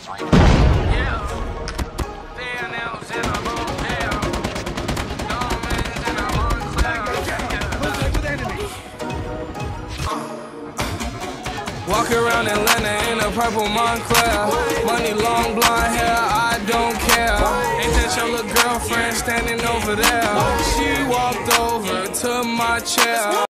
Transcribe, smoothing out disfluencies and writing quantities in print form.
Walk around Atlanta in a purple Montclair. Money, long blonde hair, I don't care. Ain't that your little girlfriend standing over there? She walked over to my chair.